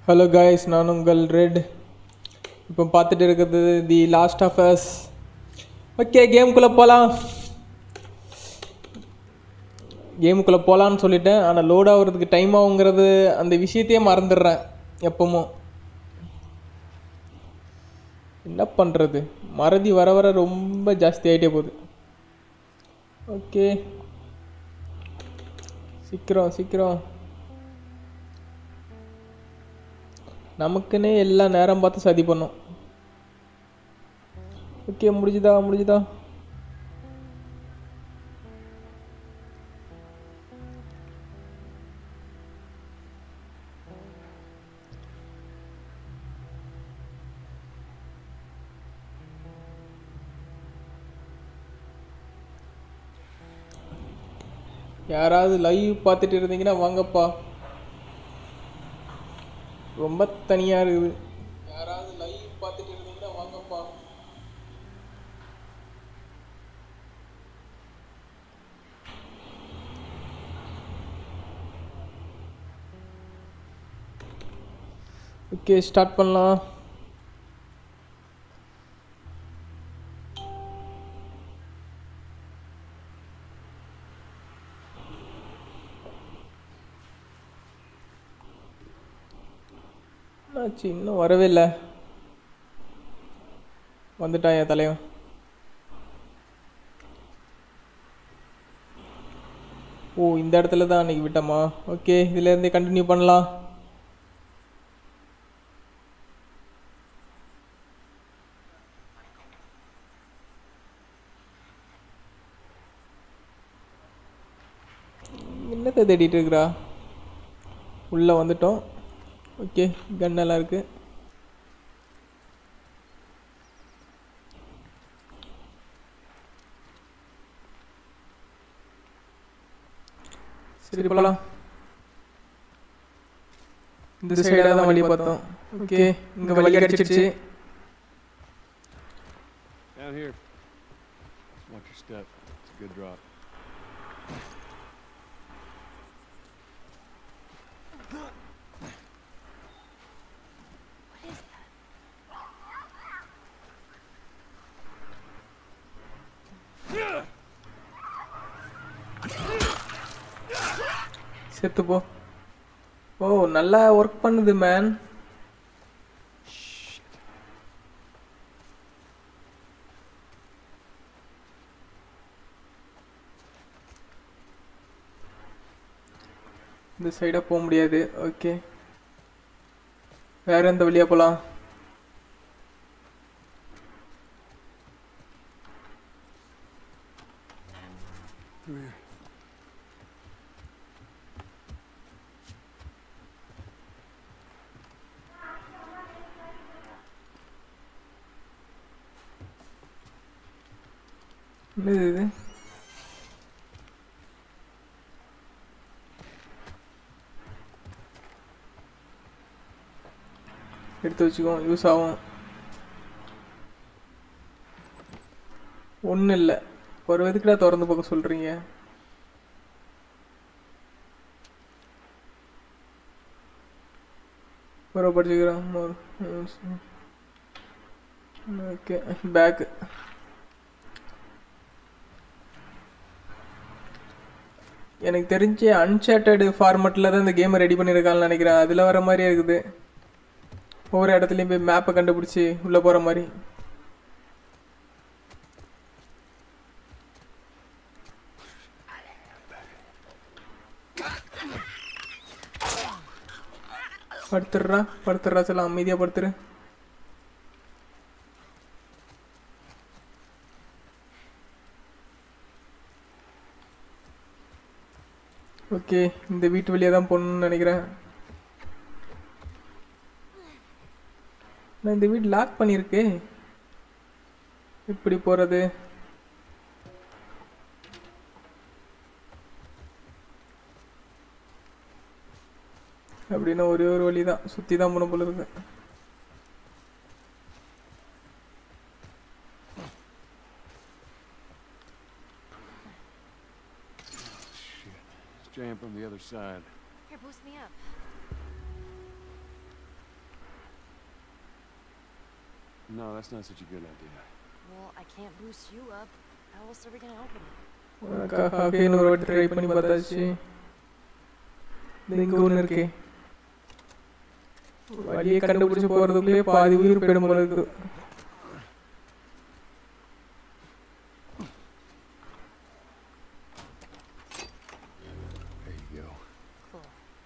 Hello guys, நான் உங்கள் red. இப்போ பார்த்துட்டு இருக்கிறது the last of us. Okay, கேமுக்குள்ளே போகலான்னு சொல்லிட்டேன். ஆனால் லோட் ஆகுறதுக்கு டைம் ஆகுங்கிறது அந்த விஷயத்தையே மறந்துடுறேன் எப்பவும். என்ன பண்ணுறது, மறதி வர வர ரொம்ப ஜாஸ்தி ஆகிட்டே போகுது. ஓகே, சீக்கிரம் நமக்குன்னே எல்லா நேரம் பார்த்து சதி பண்ணோம். ஓகே, முடிஞ்சுதா? யாராவது லைவ் பார்த்துட்டு இருந்தீங்கன்னா வாங்கப்பா, ரொம்ப தனியாக இருக்குது. யாராவது லைவ் பார்த்துட்டு இருந்தீங்கன்னா வாங்கப்பா. ஓகே, ஸ்டார்ட் பண்ணலாம். ஆச்சு, இன்னும் வரவே இல்லை. வந்துட்டான் என் தலைவன். ஓ, இந்த இடத்துல தான் அன்றைக்கி விட்டோமா? ஓகே, இதுலேருந்தே கண்டினியூ பண்ணலாம். என்னத்தை தேடிட்டு இருக்கிறா? உள்ளே வந்துட்டோம். ஓகே, கன்னெல்லாம் இருக்குது. சரி, போகலாம். இந்த சைடாக தான் வழி பார்த்தோம். ஓகே, இங்கே வழி அடிச்சிடுச்சு. Down here. Watch your step. It's a good drop. செத்து போ. ஓ, நல்லா ஒர்க் பண்ணுது மேன். இந்த சைடாக போக முடியாது. ஓகே, வேற எந்த வழியாக போகலாம்? என்னது இது? எடுத்து வச்சுக்கோ, யூஸ் ஆகும். ஒன்றும் இல்லை, ஒரு எதுக்குடா திறந்து பார்க்க சொல்கிறீங்க? ஒரு படிச்சுக்கிறேன். Okay, bag. எனக்கு தெரிஞ்சு அன்சார்ட்டட் ஃபார்மெட்டில் தான் இந்த கேமை ரெடி பண்ணியிருக்காங்கன்னு நினைக்கிறேன். அதில் வர மாதிரியே இருக்குது. ஒவ்வொரு இடத்துலையும் போய் மேப்பை கண்டுபிடிச்சி உள்ளே போகிற மாதிரி. படுத்துடுறா சில அமைதியாக படுத்துரு. ஓகே, இந்த வீட்டு வழியாக தான் போகணுன்னு நினைக்கிறேன். நான் இந்த வீடு லாக் பண்ணியிருக்கு. எப்படி போகிறது? அப்படின்னா ஒரே ஒரு வழி தான், சுற்றி தான் போன போல இருக்கு. Jam from the other side. Here, boost me up. No, that's not such a good idea. Well, I can't boost you up. How else are we gonna open it? இன்னொரு வாட்டி ட்ரை பண்ணி பார்த்தாச்சு. இங்கே ஒன்று இருக்கே, வழியை கண்டுபிடிச்சி போகிறதுக்குள்ளே பாதி உயிர் போயிடும் போல இருக்குது. There you go. Cool.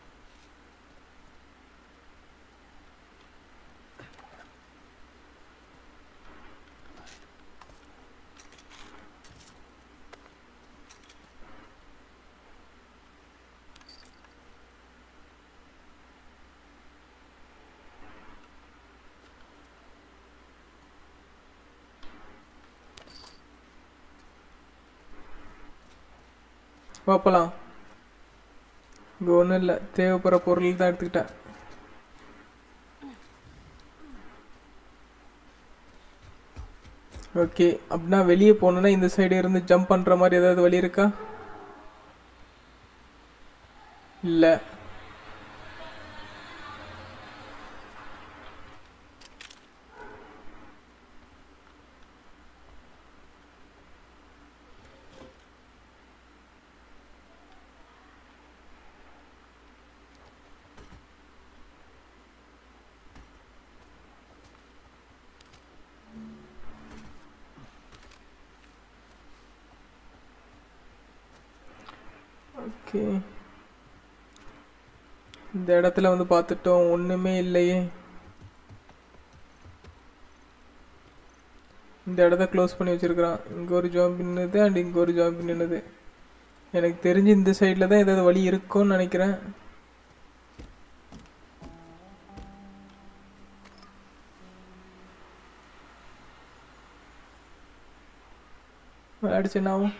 பார்ப்பலாம். இங்கே ஒன்றும் இல்லை, தேவைப்படுற பொருள் தான் எடுத்துக்கிட்டேன். ஓகே, அப்படின்னா வெளியே போகணுன்னா இந்த சைடு இருந்து ஜம்ப் பண்ணுற மாதிரி ஏதாவது வழி இருக்கா? இல்லை. ஓகே, இந்த இடத்துல வந்து பார்த்துட்டோம், ஒன்றுமே இல்லையே. இந்த இடத்த க்ளோஸ் பண்ணி வச்சிருக்கிறான். இங்கே ஒரு ஜாம்பி நின்னுது அண்ட் இங்கே ஒரு ஜாம்பி நின்னுது. எனக்கு தெரிஞ்சு இந்த சைடில் தான் ஏதாவது வழி இருக்கும்னு நினைக்கிறேன். அடிச்சு என்ன ஆகும்?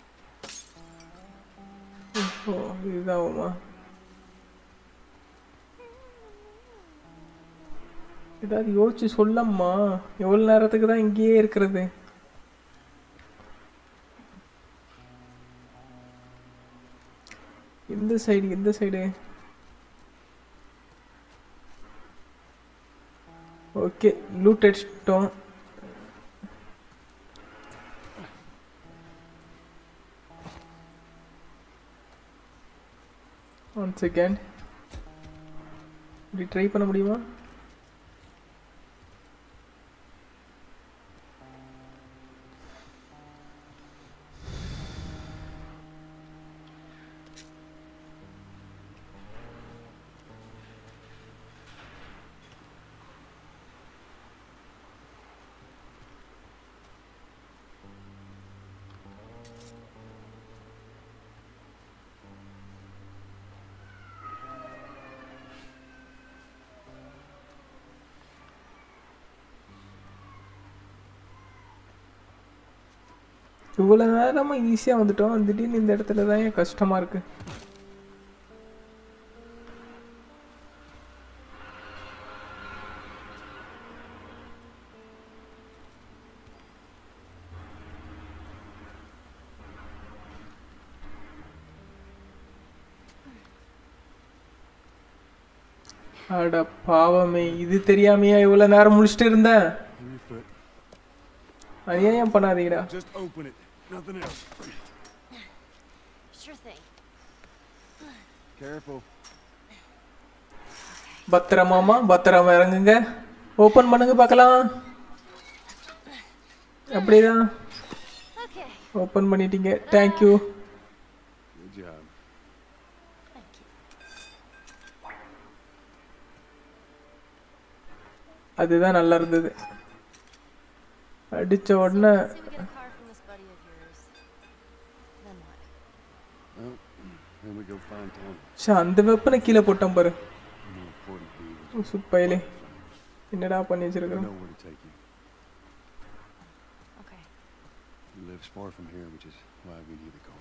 ஓ, இதுதான் ஆகுமா? ஏதாவது யோசிச்சு சொல்லம்மா. எவ்வளோ நேரத்துக்கு தான் இங்கேயே இருக்கிறது? இந்த சைடு, இந்த சைடு. ஓகே, லூட் அடிச்சிட்டோம். ஒன் செகண்ட், இப்படி ட்ரை பண்ண முடியுமா? இவ்வளோ நேரமாக ஈஸியாக வந்துட்டோம், திடீர்னு இந்த இடத்துல தான் ஏன் கஷ்டமாக இருக்கு? அட பாவமே, இது தெரியாமையா இவ்வளோ நேரம் முடிச்சுட்டு இருந்தேன்? Give me your foot. அநியாயம் பண்ணாதீங்கடா. Just open it. Nothing else. Sure thing. Careful. பத்திரமாமா, பத்திரமா இறங்குங்க. ஓப்பன் பண்ணுங்க பார்க்கலாம். அப்படிதான் Okay. ஓப்பன் பண்ணிட்டீங்க. Thank you. Good job. Thank you. அதுதான் நல்லா இருந்தது. அடிச்ச உடனே Say we get a car from this buddy of yours. Then what? Well, then we go find Tony. அந்த வெப்பனை கீழே போட்டான் பாரு. More importantly, சுப்பையிலே என்னடா பண்ணி we வச்சிருக்கிறோம்? know where to take you. Okay. He lives far from here, which is why we need the car.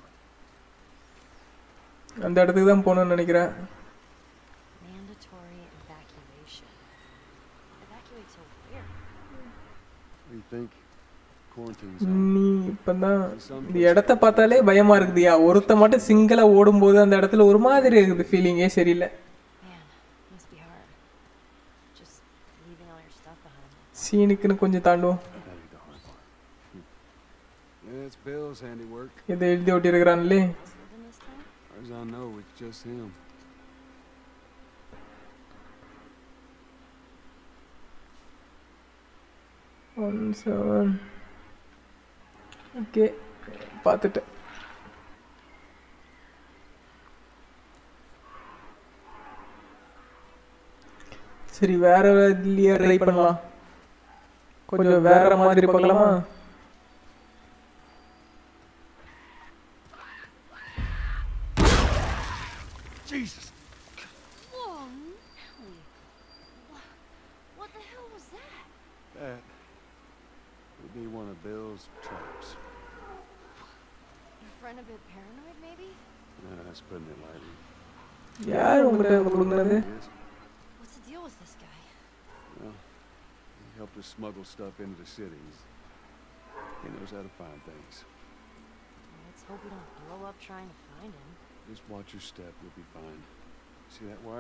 அந்த இடத்துக்கு தான் போகணும்னு நினைக்கிறேன். Mandatory evacuation. Evacuate to where? What do you think? Quarantine நீ இப்பதான் இந்த இடத்த பார்த்தாலே பயமா இருக்குதுயா. ஒருத்த மட்டும் சிங்கிளா ஓடும்போது அந்த இடத்துல ஒரு மாதிரி இருக்குது, ஃபீலிங்கே சரியில்லை. Man, must be hard. Just leaving all your stuff behind. சீனுக்குன்னு கொஞ்சம் தாண்டுவோம். That'd be the hard part. Yeah, it's Bill's handiwork. இதை எழுதி ஒட்டியிருக்கிறான்லே. Something this time? As far as I know, it's just him. One seven. Okay, பார்த்துட்டேன். சரி, வேற இதுலயே try பண்ணலாம். கொஞ்சம் வேற மாதிரி பார்க்கலாமா? Jesus! Whoa, Nelly. What the hell was that? That would be one of Bill's traps. Your friend a bit paranoid, maybe? That's putting it lightly. யார் உங்கள்கிட்ட கொடுக்குறது? He is. What's the deal with this guy? Well, he helped us smuggle stuff into the cities. He knows how to find things. Let's hope we don't blow up trying to find him. Just watch your step, you'll be fine. See that wire?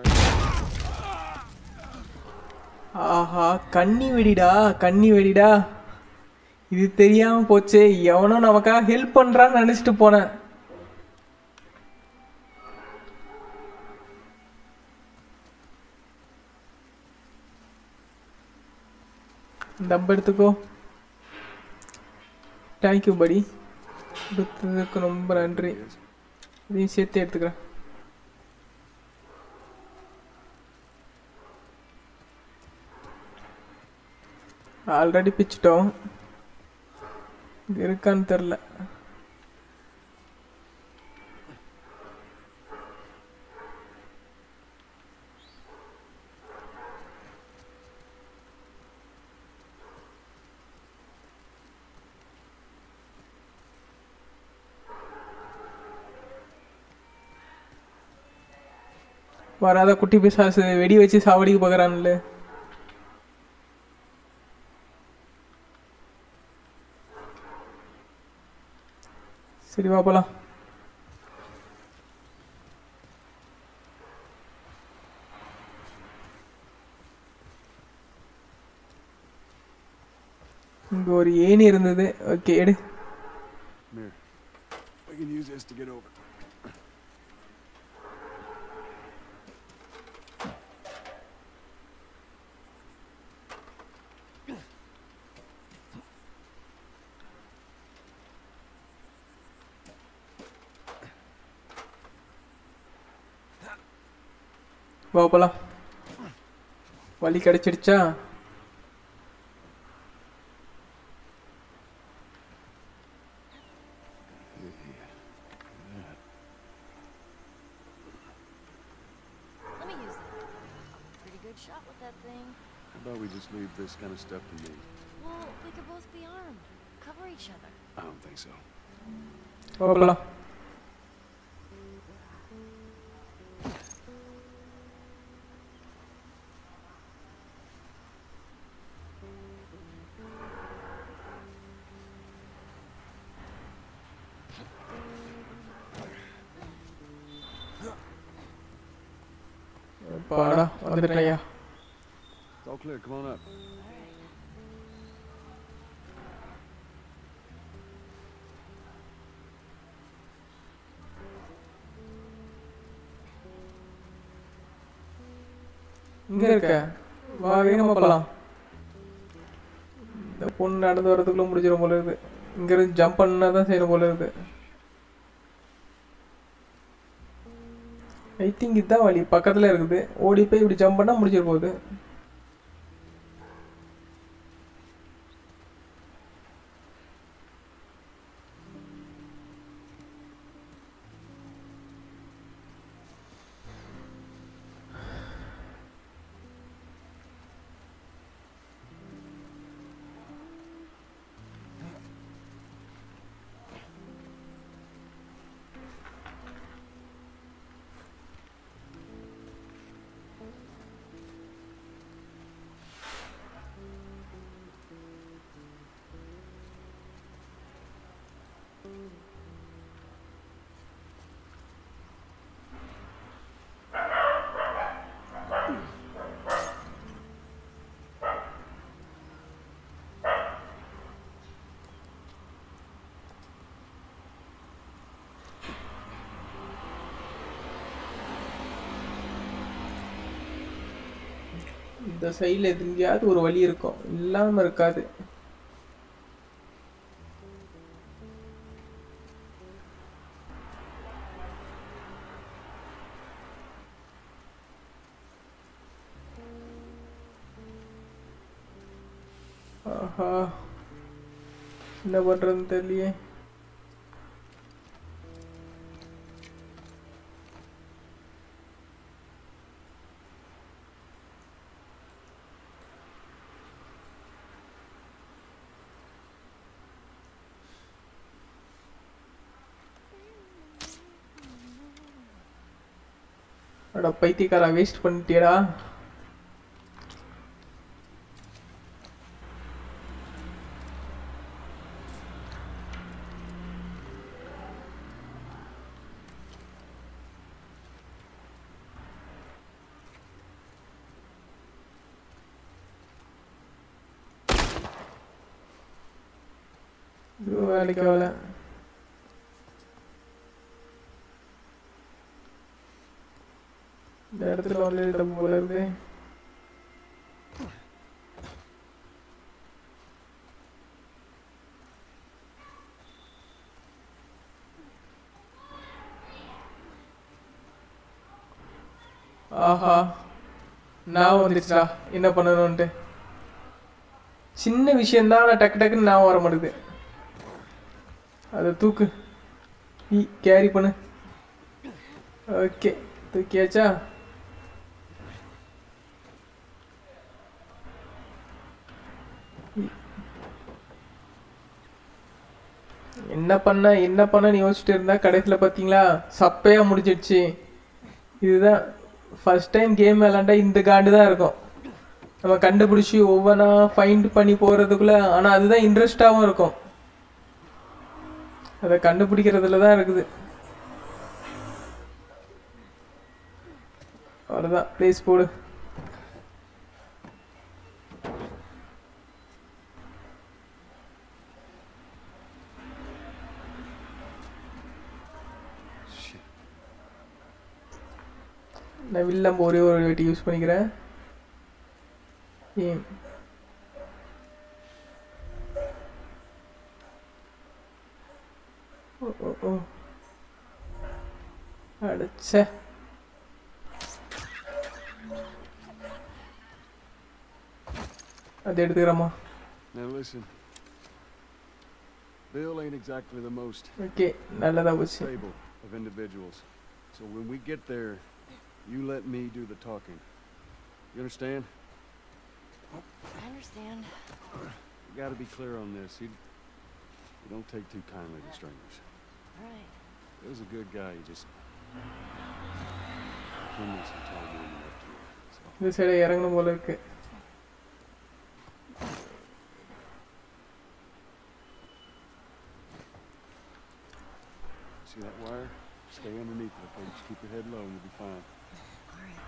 ஆஹா, கண்ணி வெடிடா, கண்ணி வெடிடா. இது தெரியாம போச்சே. எவனோ நமக்காக help பண்றான்னு நினைச்சிட்டு போனேன். டப் எடுத்துக்கோ. தேங்க்யூ படி, கொடுத்ததுக்கு ரொம்ப நன்றி. இதையும் சேர்த்து எடுத்துக்கிறேன். ஆல்ரெடி பிச்சிட்டோம். இது இருக்கான்னு தெரில. வராத குட்டி பிசாசு வெடி வச்சு சாவடிக்கு பார்க்குறான்ல. சரி, வா போலாம். இங்க ஒரு ஏணி இருந்தது. ஓகே, எடு. Here. We can use this to get over. வா போலாம். வழி கிடைச்சிடுச்சா? Let me use that. I'm a pretty good shot with that thing. How about we just leave this kind of stuff to me? Well, we could both be armed. Cover each other. I don't think so. வா போலாம். பாடா வந்துட்டேயா. It's all clear. Come on up. இங்க இருக்க. வா, வேகமா போலாம். இந்த பொண்ணு நடந்து வரதுக்குள்ள முடிஞ்சிடும் போல இருக்குது. இங்க இருந்து ஜம்ப் பண்ணாதான் செய்யணும் போல இருக்குது. ஐ திங்க் இதுதான் வழி. பக்கத்துல இருக்குது. ஓடி போய் இப்படி ஜம்ப் பண்ணா முடிஞ்சிட போகுது. இந்த சைடில் எங்கேயாவது ஒரு வழி இருக்கும், இல்லாமல் இருக்காது. ஆஹா, என்ன பண்ணுறதுன்னு தெரியலையே. அட பைத்தியக்காரா, வேஸ்ட் பண்ணிட்டியடா. வேலைக்கு வேலை. இந்த இடத்துல வந்து போல இருக்கு. ஆஹா, நான் வந்துடுச்சா என்ன பண்ணணும்ட்டு. சின்ன விஷயம்தான், ஆனால் டக்கு டக்குன்னு நான் வர மாட்டேங்குது. அதை தூக்கு, கேரி பண்ணு. ஓகே, தூக்கியாச்சா? என்ன பண்ணன்னு யோசிச்சுட்டு இருந்தா கடைசியில் பார்த்தீங்களா சப்பையா முடிஞ்சிடுச்சு. இதுதான் ஃபர்ஸ்ட் டைம் கேம் விளாண்டா இந்த காண்டு தான் இருக்கும். நம்ம கண்டுபிடிச்சி ஒவ்வொன்றா ஃபைண்ட் பண்ணி போகிறதுக்குள்ள, ஆனால் அதுதான் இன்ட்ரெஸ்டாகவும் இருக்கும். அதை கண்டுபிடிக்கிறதுல தான் இருக்குது. அவ்வளோதான், ப்ளேஸ் போடு. நான் வில்லம் ஒரே ஒரு வாட்டி யூஸ் பண்ணிக்கிறேன். ஏன் ஓ அடைச்ச. அது எடுத்துக்கிறோமா? Now listen. Bill ain't exactly the most okay, நல்லதா போச்சு. stable of individuals. So when we get there, you let me do the talking. You understand? I understand. You gotta be clear on this. You don't take too kindly to strangers. All right. He was a good guy. He just gave me some time to interrupt you. So, இந்த side இறங்கணும் போல இருக்கு. see that wire? Stay underneath it, okay? Just keep your head low and you'll be fine. All right.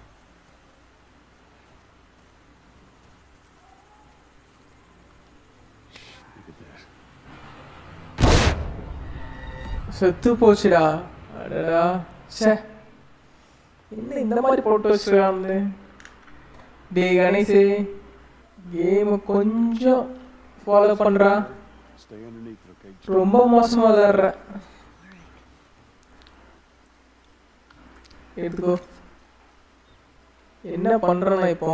Look at that. செத்து போச்சுடா. அடடா, ச்சே, என்ன இந்த மாதிரி போட்டு வச்சிருக்காங்க. டே கணேஷ், கேம் கொஞ்சம் ஃபாலோ பண்றா. Stay underneath it, okay? ரொம்ப மோசமா விளையாடுற. எடுத்துக்கோ. என்ன பண்றேன்னா இப்போ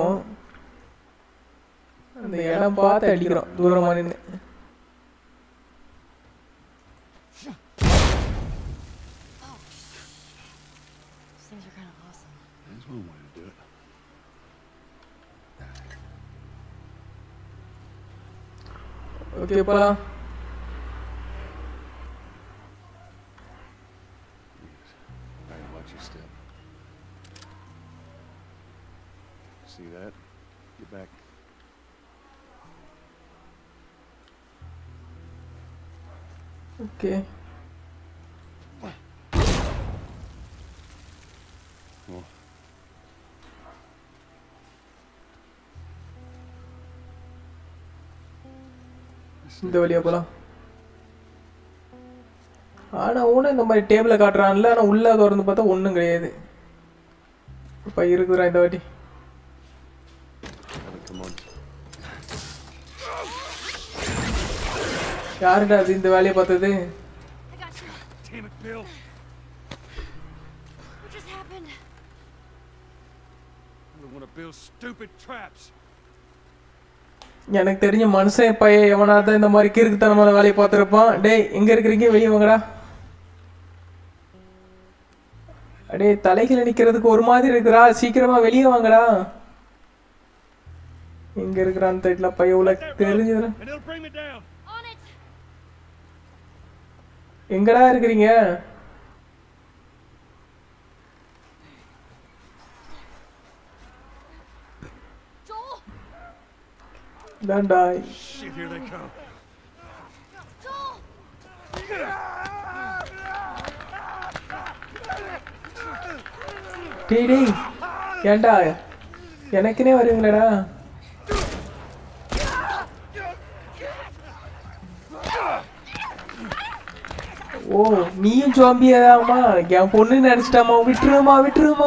அந்த இடம் பார்த்து அடிக்கிறோம் தூரமா நின்று. These things are kind of awesome. That's one way to do it. Okay, போலாம். All right, watch your step. See that? Get back. Okay, Well, இந்த வழியா போலாம். ஆனா ஊன இந்த மாதிரி டேபிள காட்டுறான்ல, ஆனா உள்ள திறந்து பார்த்தா ஒண்ணும் கிடையாது. இப்ப இருக்குறா இந்த வாட்டி. யாருடா அது இந்த வேலையை பார்த்தது? I got you. Damn it, Bill. What just happened? I don't want to build stupid traps. எனக்கு தெரிஞ்ச மனுஷன் பையன் எவனாதான் இந்த மாதிரி கிறுக்குத்தனமான வேலையை பார்த்துருப்பான். டேய் எங்க இருக்கிறீங்க? வெளியே வாங்கடா. அடே தலைகளை நிக்கிறதுக்கு ஒரு மாதிரி இருக்குடா, சீக்கிரமா வெளியே வாங்கடா. எங்க இருக்கிறான்னு தெரியல பையன், உனக்கு தெரிஞ்சதுல And it'll bring me down. On it. எங்கடா இருக்கிறீங்க? Joel. தான்டா. Shit, here they come. Joel. டேய் டேய் ஏன்டா எனக்குனே வருவீங்களடா? ஓ நீயும் ஜாம்பியாமா? என் பொண்ணு நினைச்சிட்டாமா. விட்டுருமா விட்டுருமா.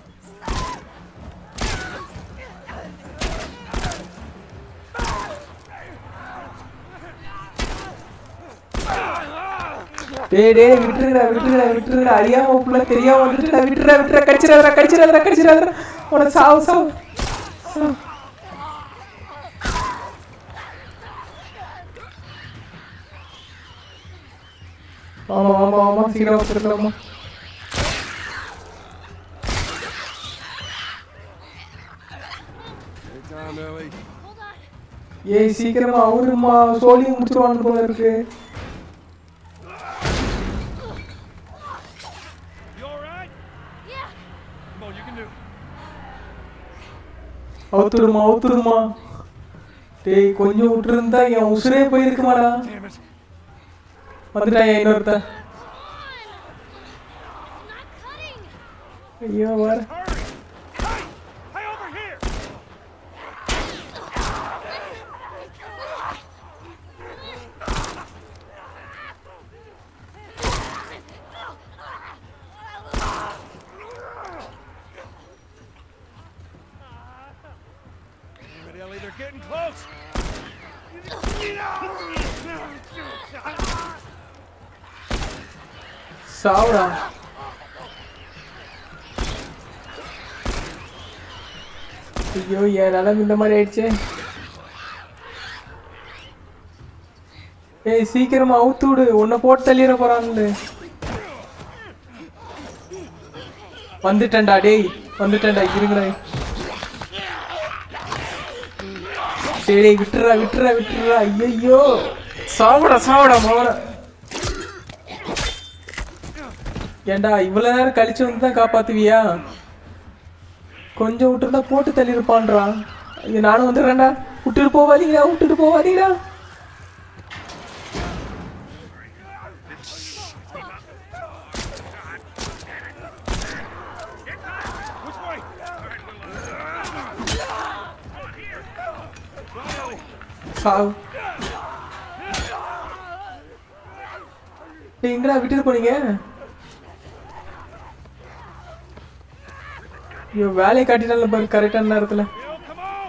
டேய் டேய் விட்டுருடா விட்டுருடா விட்டுருடா. அறியாம புள்ள தெரியாம வந்துட்டுடா. விட்டுறா விட்டுறா. கடிச்சிடாதடா கடிச்சிடாதடா கடிச்சிடாதடா. உன சாவு சாவு. ஆமா ஆமா ஆமா சீக்கிரம் வச்சிருக்கலாமா. Hey, time, Ellie. Hold on. ஏய் சீக்கிரமா அவருமா சோலி முடிச்சிருவாங்க போல இருக்கு. You all right? Yeah. Come on, you can do it. அவுத்துடுமா. டேய் கொஞ்சம் விட்டுருந்தா என் உசுரே போயிருக்குமாடா. Damn it. வந்துட்டான் இன்னொருத்த. It's not cutting. ஐயோ வர. Hurry. Hey! Hey, over here! Damn it, Ellie, they're getting close! சாவுடா. ஐயோ என் நிலம் இந்த மாதிரி ஆயிடுச்சு. ஏய் சீக்கிரமா அவுத்து விடு, உன்னை போட்டு தள்ளிட போறான்னு. வந்துட்டேன்டா டேய் வந்துட்டேன்டா. இருங்கடா. சரி விட்டுறா விட்டுறா விட்டுறா. ஐயோ சாவுடா மோன. ஏண்டா இவ்வளவு நேரம் கழிச்சு வந்து தான் காப்பாத்துவியா? கொஞ்சம் விட்டுருந்தா போட்டு தள்ளிருப்பான்றான். ஐயோ நானும் வந்துடுறேன்டா. விட்டுட்டு போவாதீங்கடா. Which way? சாவு. எங்கடா விட்டுட்டு போனீங்க? ஐயோ வேலையை காட்டினால பாரு கரெக்டான நேரத்துல. Bill, come on!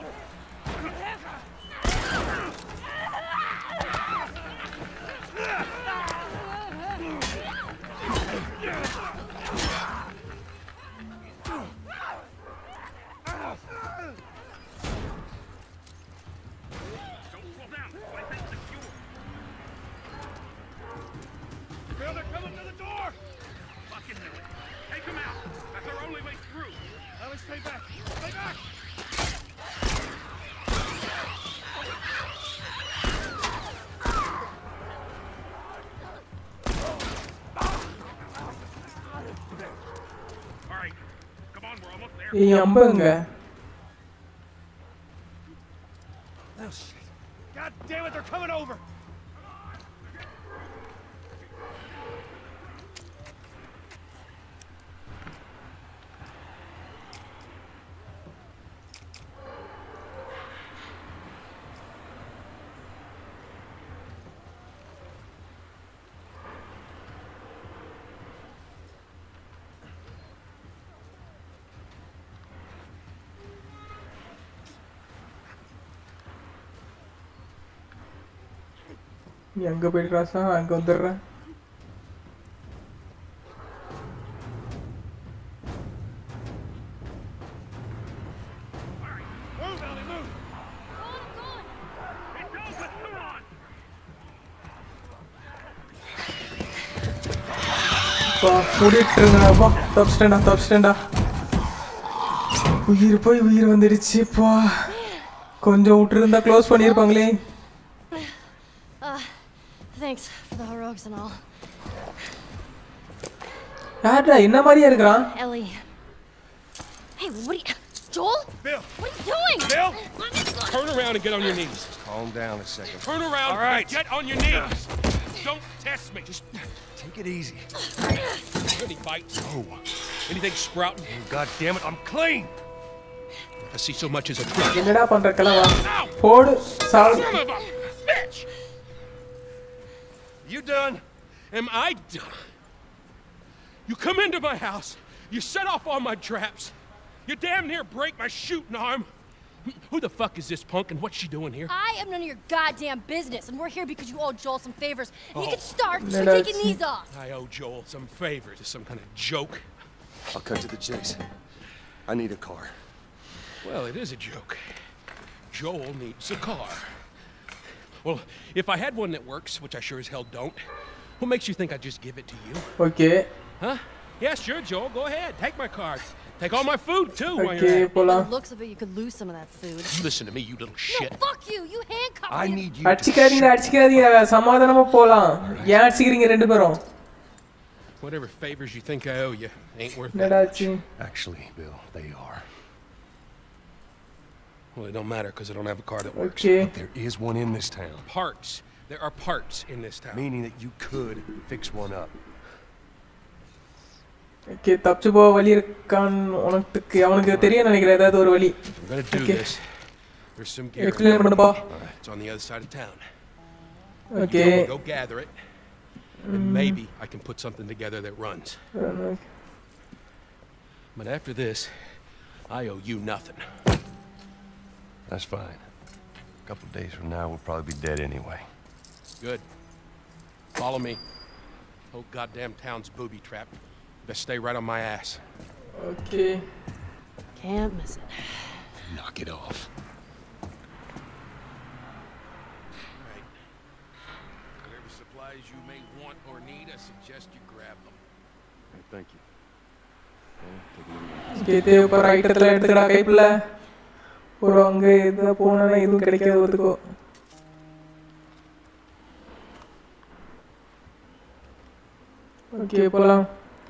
Bill, they're coming to the door! Fucking do it. Take him out. That's our only way through. Ellie, stay back! Stay back! All right. Come on, we're almost there. ஏய் அம்பங்க. Oh, shit. God damn it, they're coming over! நீ அங்கே போயிட்டு ராசா அங்கே வந்துடுறேன். Move, Ellie, move! It goes with come on! பா மூடிட்டுருங்கடாப்பா. தப்பிச்சிட்டேன்டா. உயிர் போய் உயிர் வந்துடுச்சுப்பா. கொஞ்சம் விட்டுருந்தா க்ளோஸ் பண்ணியிருப்பாங்களே. Thanks for the heroics and all. யார்டா என்ன மாதிரியா இருக்கிறான்? Ellie. Hey, what are you... Joel? Bill! What are you doing? Bill! Turn around and get on your knees. Calm down a second. Turn around and get on your knees. Don't test me. Just Take it easy. any bites. Oh, Anything sprouting. God damn it, I'm clean! I see so much as a trick. என்னடா பண்ற கிளவா? போடு சாவு. Son of a bitch! You done? Am I done? You come into my house. You set off all my traps. You damn near break my shooting arm. Who the fuck is this punk and what's she doing here? I am none of your goddamn business, and we're here because you owe Joel some favors. And you can start by That's- taking these off. I owe Joel some favors. Is some kind of joke? I'll cut to the chase. I need a car. Well, it is a joke. Joel needs a car. Well, if I had one that works, which I sure as hell don't, what makes you think I'd just give it to you? Okay. Huh? Yeah, sure, Joel. Go ahead. Take my car. Take all my food, too, while okay you're at it. போலாம். By the looks of it, you could lose some of that food. You listen to me, you little shit. No, fuck you. You handcuffed I me. need you to அடிச்சுக்காதீங்க சமாதானமா போலாம். ஏன் அடிச்சுக்கிறீங்க ரெண்டு பேரும்? Whatever favors you think I owe you ain't worth என்னடா that. ஆச்சு? Actually, Bill, they are. Well, it don't matter because I don't have a car that works. Okay. There is one in this town. Parts. There are parts in this town. Meaning that you could fix one up. Okay தப்பிச்சு போக வழி இருக்கான் அவனுக்கு தெரியும் நினைக்கிறேன் ஏதாவது ஒரு வழி. I'm gonna do Okay. this. There's some gear. Explain பண்ணுப்பா. It's on the other side of town. Okay. Go gather it. And maybe I can put something together that runs. But after this, I owe you nothing. That's fine. A couple days from now, we'll probably be dead anyway. Good. Follow me. Whole goddamn town's booby trapped. Best stay right on my ass. Okay. Can't miss it. Knock it off. Right. Whatever supplies you may want or need, I suggest you grab them. Hey, thank you. Well, take a look. Okay தேவைப்படுற ஐட்டத்தில் எடுத்துக்கடா கைப்புல. ஒரு அங்கே எதை போனா எதுவும் கிடைக்காது ஒருத்துக்கோ. Okay போலாம்.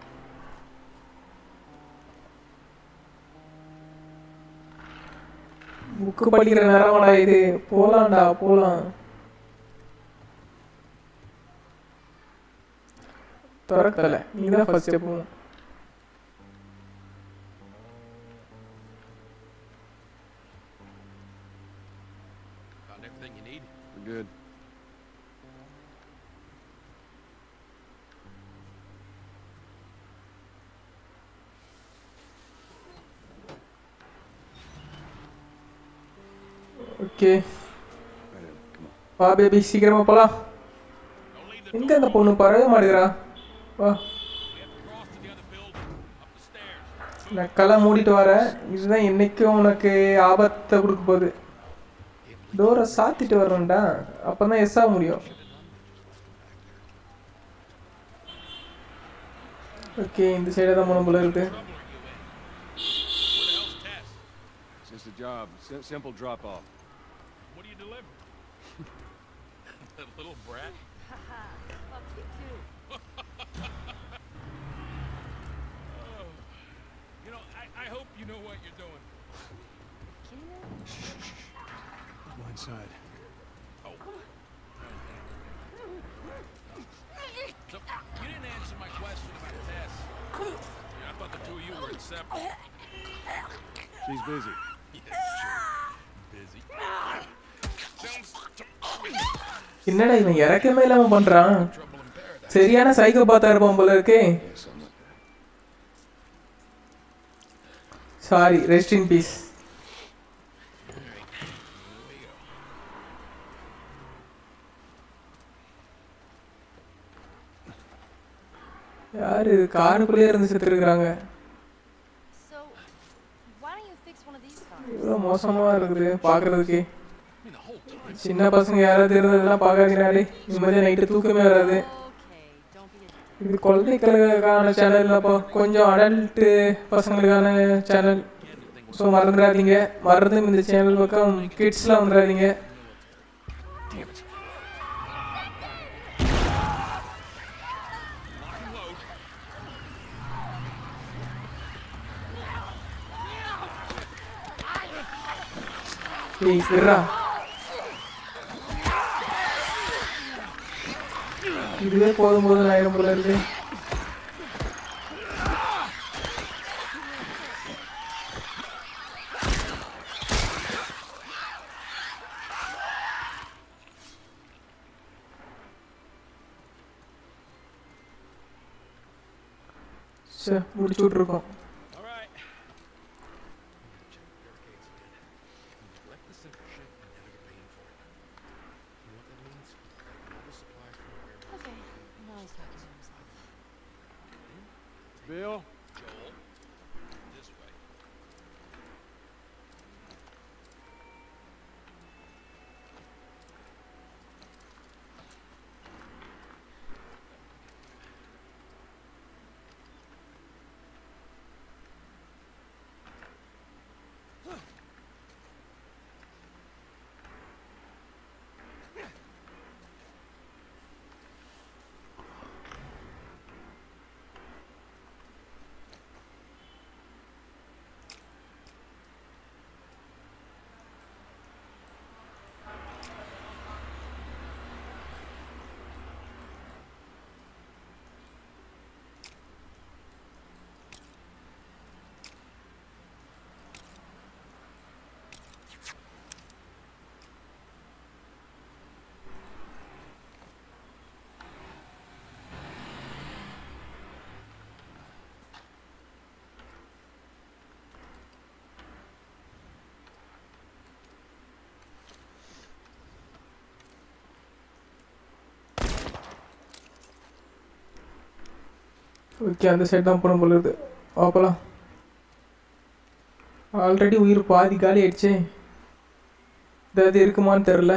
Book படிக்கிற நேரமாடா இது. போலாம்டா போலாம். திறக்கல. நீ தான் ஃபர்ஸ்ட் ஸ்டெப் போகணும். Found everything you need? We're good. Okay Right in. Come on. வா பேபி சீக்கிரமா போலாம். Don't leave the எங்க அந்த பொண்ணு பரவே மாட்டேங்கிறா? வா We have to cross to the other building, up the stairs. நான் கலை மூடிட்டு வரேன். இதுதான் என்னைக்கும் உனக்கு ஆபத்தை கொடுக்க போகுது. டோரை சாத்திட்டு வரணும்டா. அப்பதான் எஸ் ஆக முடியும். ஓகே இந்த சைடை தான் போன போல இருக்கு. Where the hell's Tess? It's just a job. Simple drop off. What do you deliver? That little brat? Fuck you too. You know, I hope you know what you're doing. Kidding me? Go inside. Oh. So, you didn't answer my question about Tess. Yeah, I thought the two of you were inseparable. She's busy. Yeah, sure. Busy. Sounds என்னடா இவன் இறக்கமே இல்லாம பண்றான். trouble in paradise. சரியான சைக்கோபாத்தா இருப்பான் போல இருக்கே. Yes, I'm not there. Sorry rest in peace. காருக்குள்ளேயே இருந்து செத்துருக்குறாங்க. So, why don't you fix one of these cars? இவ்வளோ மோசமா இருக்குது பார்க்கறதுக்கு. சின்ன பசங்க யாராவது இருந்ததெல்லாம் பார்க்காதீங்கனாலே நிம்மதியாக நைட்டு தூக்கமே வராது. Okay, don't be a இது குழந்தைகளுக்கான சேனல்லப்போ கொஞ்சம் அடல்ட்டு பசங்களுக்கான சேனல். ஸோ மறந்துடாதீங்க. மறந்தும் இந்த சேனல் பக்கம் கிட்ஸ்லாம் வந்துடாதீங்க. ஏய் இருடா. இதுவே போதும் போதும் ஆயிரம் போல இருக்கு. சரி முடிச்சு விட்ருக்கோம். Okay, now he's talking to himself. Bill? Joel, this way. Okay அந்த சைடு தான் போகணும் போல இருக்குது. பார்க்கலாம். ஆல்ரெடி உயிர் பாதி காலி ஆயிடுச்சு. ஏதாவது இருக்குமான்னு தெரில.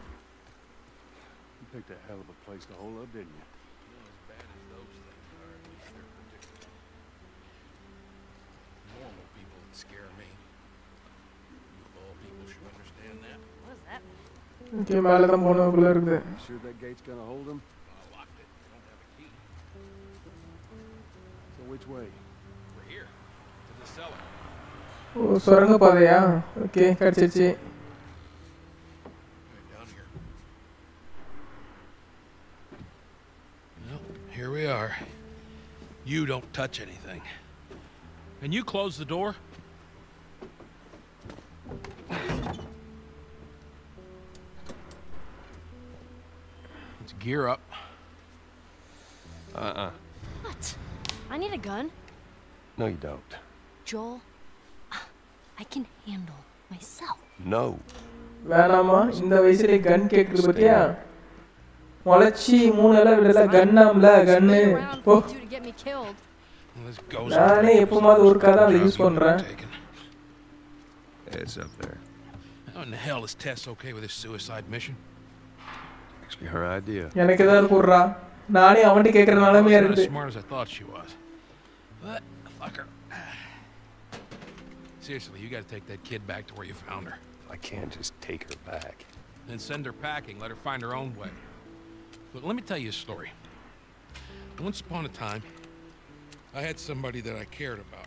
You picked a hell of a place to hole up, didn't you? As bad as those things are, at least they're predictable. Normal people would scare me. You of all people should understand that. What does that mean? Okay மேலே தான் போகணும் போல இருக்குது. You sure that gate's gonna hold them? I locked it. I don't have a key. So which way? We're here. To the cellar. ஓ சுரங்க பாதையா? Okay கிடச்சிருச்சு. Right down here. Well, here we are. You don't touch anything. And you close the door? Let's gear up. What? I need a gun. No, you don't. Joel, I can handle myself. No. வேணாமா இந்த வயசுல கன் கேக்குது பத்தியா? முளைச்சி 3 எல்லாம் விடல கன்னாம்ல கன்னு. போ. Do to get me killed. This goes நானே எப்பமாவது ஒரு கதை அதை யூஸ் பண்றேன். It's up there. How in the hell is Tess okay with this suicide mission? Actually, her idea. எனக்கு ஏதாவது கூடுறா. நானே அவன்கிட்ட கேக்குற நிலைமையா Not இருக்குது. as smart as I thought she was. But fuck her. Seriously, you gotta take that kid back to where you found her. I can't just take her back. Then send her packing, let her find her own way. But let me tell you a story. Once upon a time, I had somebody that I cared about.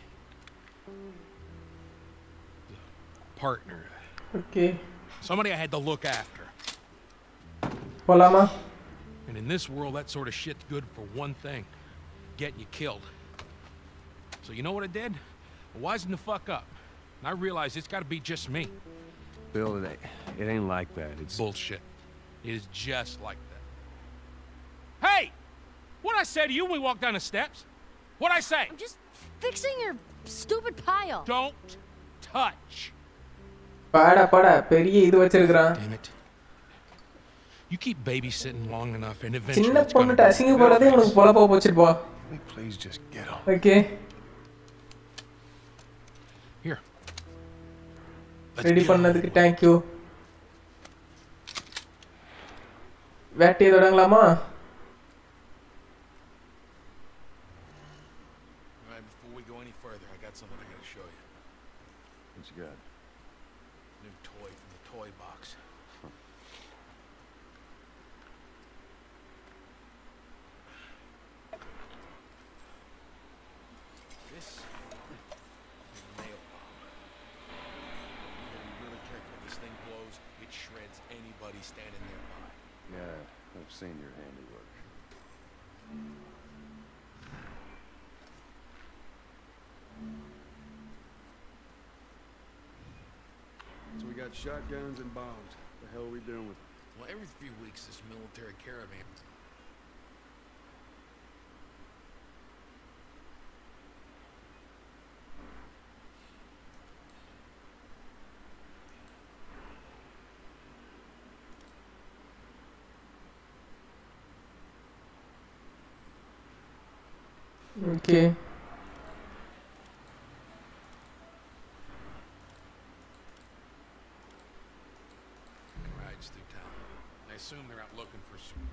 A partner. Okay. Somebody I had to look after. போலாமா? And in this world, that sort of shit's good for one thing. Getting you killed. So you know what I did? I wisened the fuck up. And I realized it's gotta be just me. Bill, it ain't like that. It's Bullshit. It is just like that. Hey! What'd I say to you when we walked down the steps? What'd I say? I'm just fixing your stupid pile. Don't touch. பாடா பெரிய இது வச்சிருக்கான். Damn it. You keep babysitting long enough and eventually சின்ன it's gonna பொண்ணுட்ட be அசிங்கப்படாதே fixed. உனக்கு பொழப்பா போச்சுப்பா. we please just get them? Okay Here. Let's ready get on பண்ணதுக்கு with it. Thank you. வேட்டையை தொடங்கலாமா? All right, before we go any further, I got something I gotta show you. What you got? New toy from the toy box. This is a nail bomb. You gotta be really careful. This thing blows, it shreds anybody standing nearby. Yeah, I've seen your handiwork. So we got shotguns and bombs. What the hell are we doing with them? Well, every few weeks, this military caravan. Okay Rides through town. I assume they're out looking for some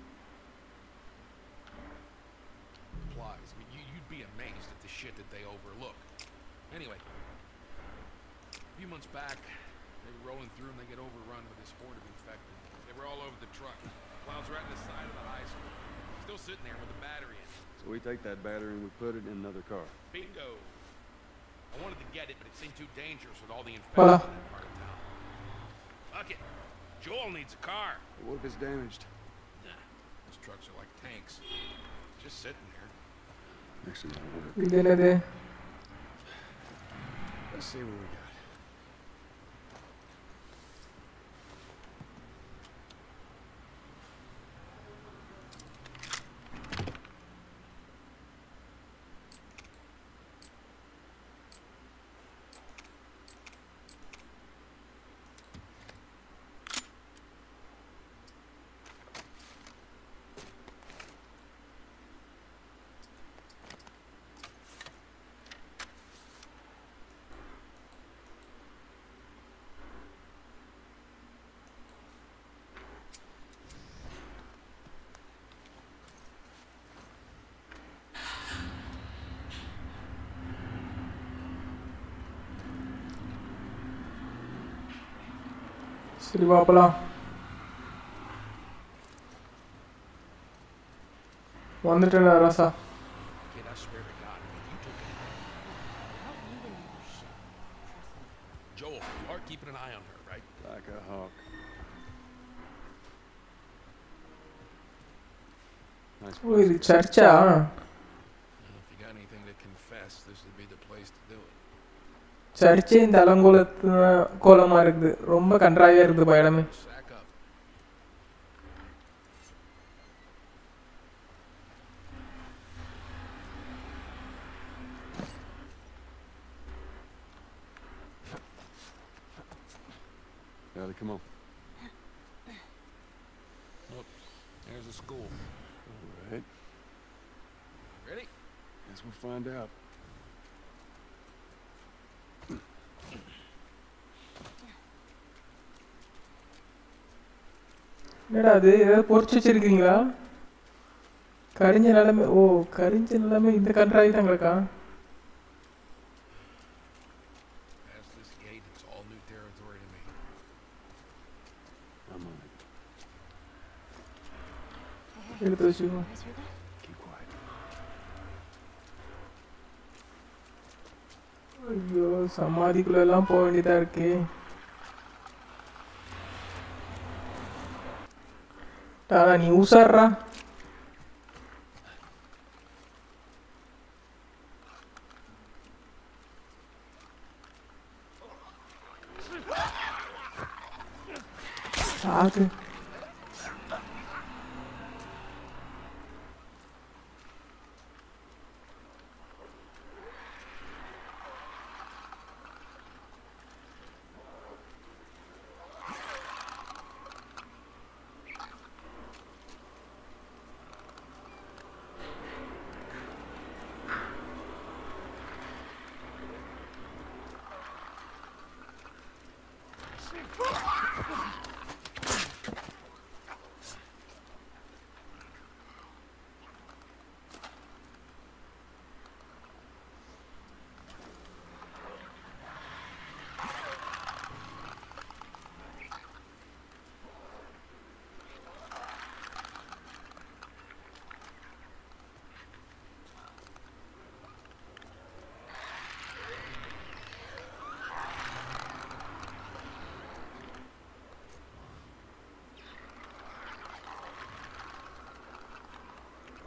supplies. I mean, you'd be amazed at the shit that they overlook. Anyway, a few months back, they were rolling through and they get overrun with this horde of infected. They were all over the truck. Clouds right in the side of the high school. Still sitting there with the battery in it. So we take that battery and we put it in another car. Bingo. I wanted to get it, but it seemed too dangerous with all the Voilà. infected in that part of town. Fuck it. Joel needs a car. What if it's damaged? Nah, those trucks are like tanks. Just sitting there. Actually, that'll work. இது என்னது? Let's see what we got. சரி வா போலாம். வந்துட்டேன் ராசா. Kid, I swear to God, if you took it. How you gonna know shit? Trust me. Joel, you are keeping an eye on her, right? Like a hawk. Nice ஓ இது place. Charcha? Well, if you got anything to confess, this would be the place to do it. சர்ச்சே இந்த அலங்கோலத்து கோலமா இருக்குது. ரொம்ப கன்றாவியா இருக்குது பயணமே. Sack up. Got it, come on. Look, there's a school. All right. Ready? Guess we'll find out. என்னடா அது ஏதாவது பொறிச்சு வச்சிருக்கீங்களா? கரிஞ்ச நிலைமை. ஓ கரிஞ்ச நிலைமை இந்த கன்றாவி தான் கிடக்கா? Past this gate, it's all new territory to me. I'm on it. எடுத்து வச்சுக்கோ. You guys heard that? Keep quiet. ஐயோ சமாதிக்குள்ள எல்லாம் போக வேண்டியதா இருக்கு. டாடா நீ உசார்றா. சாக்கு.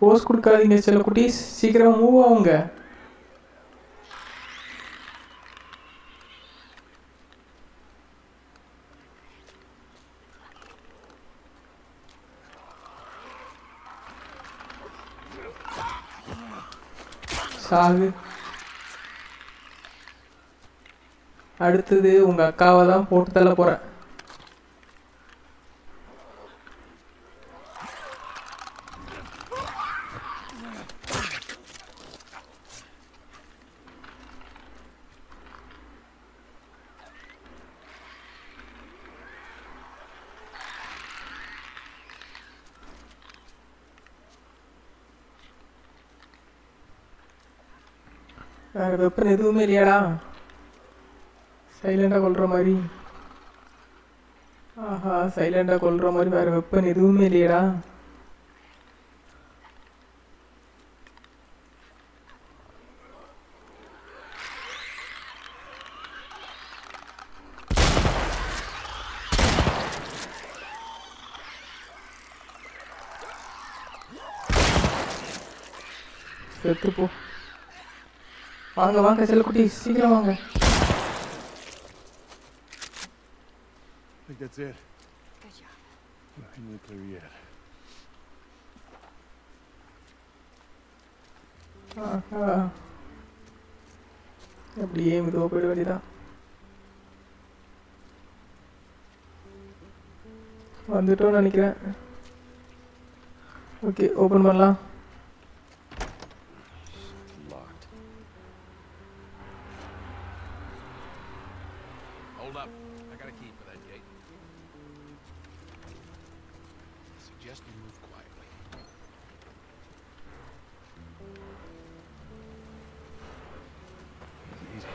போஸ் கொடுக்காதீங்க செல்ல குட்டீஸ், சீக்கிரம் மூவ் ஆகுங்க. சாகு. அடுத்தது உங்க அக்காவை தான் போட்டு தள்ள போறேன். வேற வெப்பன் எதுவுமே இல்லையாடா சைலண்டாக கொல்ற மாதிரி? ஆஹா, சைலண்டாக கொல்ற மாதிரி வேற வெப்பன் எதுவுமே இல்லையாடா? செத்து போ. வாங்க வாங்க செல்லக்குட்டி, சீக்கிரம் வாங்க. I think that's it. Good job. Nothing nuclear yet. ஆஹா, அப்படியே மெதுவாக போயிட வேண்டியதான். வந்துட்டோன்னு நினைக்கிறேன். ஓகே, ஓப்பன் பண்ணலாம். Locked. Hold up. I got a key for that gate. Suggest you move quietly. Easy.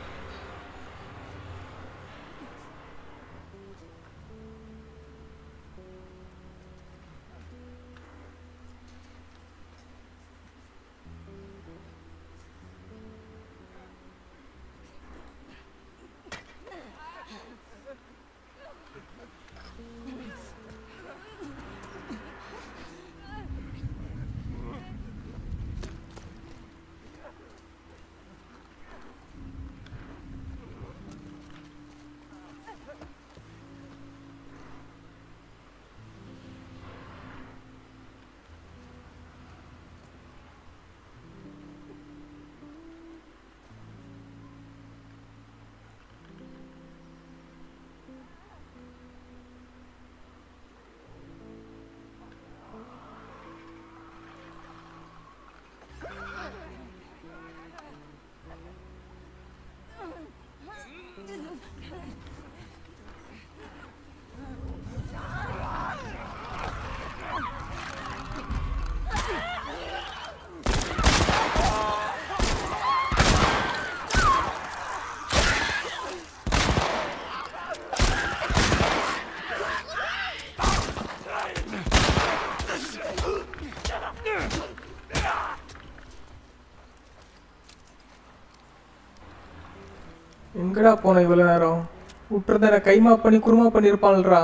எங்கடா போன இவ்வளோ நேரம்? விட்டுறத நான் கைமா பண்ணி குருமா பண்ணியிருப்பான்லா.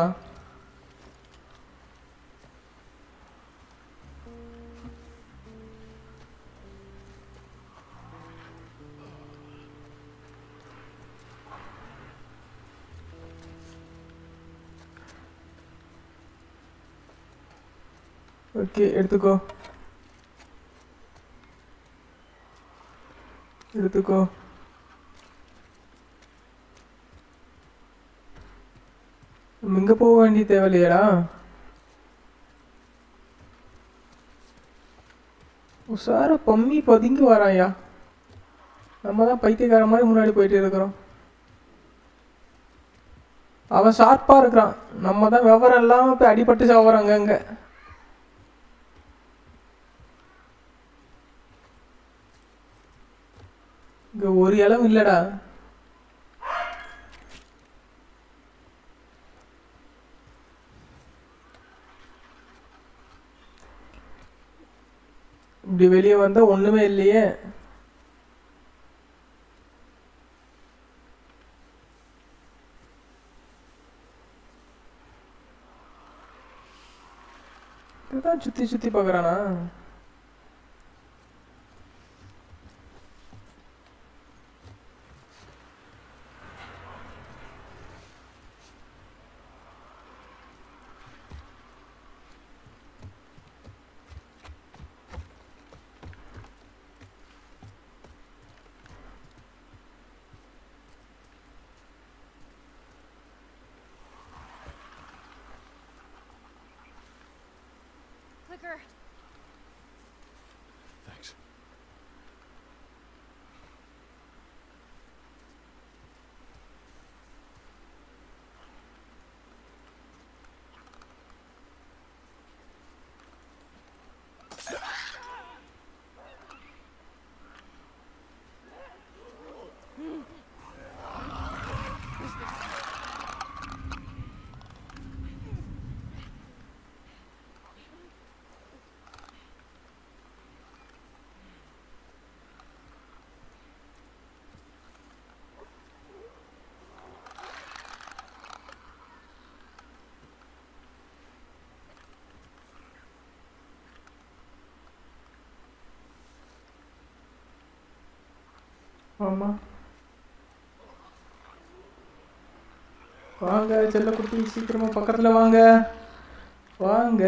ஓகே, எடுத்துக்கோ எடுத்துக்கோ. நம்ம இங்கே போக வேண்டிய தேவையில்லையாடா? உசார பம்மி பதுங்கி வராயா. நம்ம தான் பைத்தியக்கார மாதிரி முன்னாடி போயிட்டு இருக்கிறோம். அவன் ஷார்ப்பாக இருக்கிறான், நம்ம தான் விவரம் இல்லாமல் போய் அடிபட்டு சாவுறாங்க. அங்கே இங்கே ஒரு இடம் இல்லைடா. இப்படி வெளியே வந்தா ஒண்ணுமே இல்லையே. இதுதான் சுத்தி சுத்தி பாக்குறானா? quicker. Thanks. ஆமா வாங்க செல்ல குட்டி சீக்கிரமா பக்கத்துல வாங்க வாங்க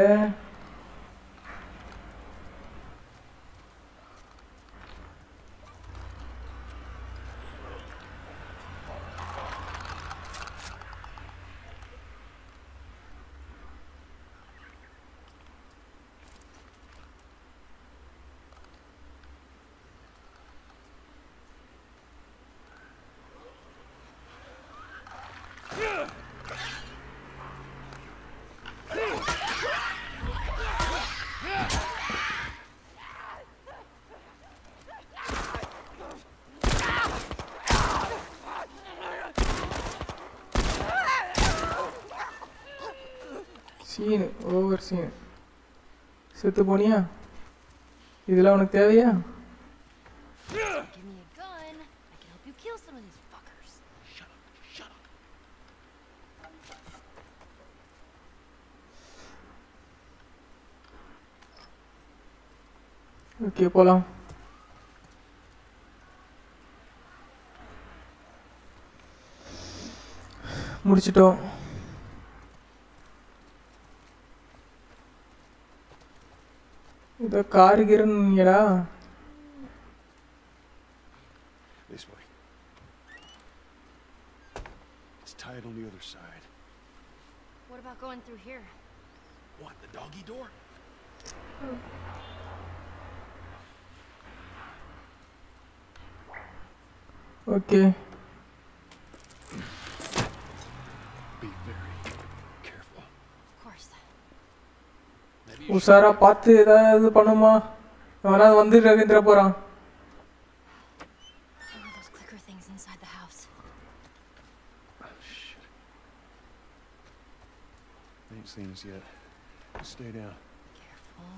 சீனு ஓவர் சீனு செத்து போனியா இதெல்லாம் உனக்கு தேவையா Give me a gun. I can help you kill some of these fuckers. Shut up. Shut up. Okay போலாம் முடிச்சிட்டோம் இத கார்கிரன்ங்கடா This way. It's tied on the other side. What about going through here? What, the doggy door? Okay Be very careful. Of course. Maybe you should... உஷாரா பார்த்து ஏதாவது பண்ணுமா அவனா வந்து ரவீந்திர போறான் One of those clicker things inside the house. Oh, shit. They ain't seen us yet. Just stay down. Careful.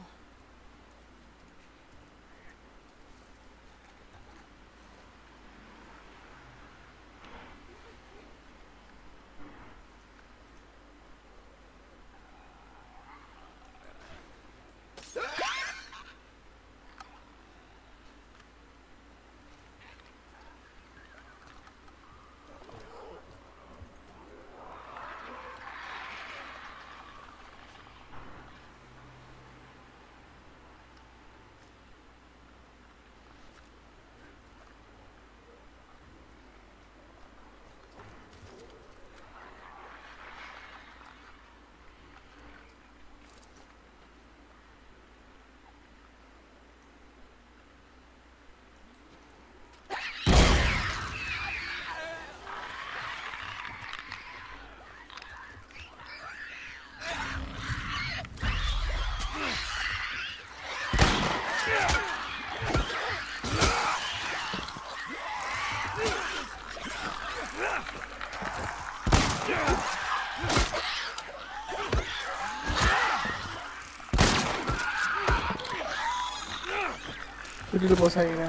விட்டுட்டு போசாங்க